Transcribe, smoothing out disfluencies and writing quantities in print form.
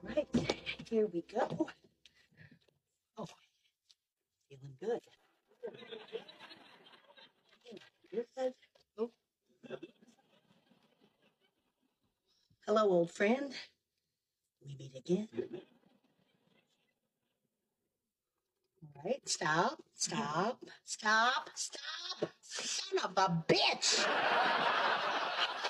Right, here we go. Oh, feeling good. This says, oh, hello, old friend. We meet again. All right, stop, stop, stop, stop. Son of a bitch.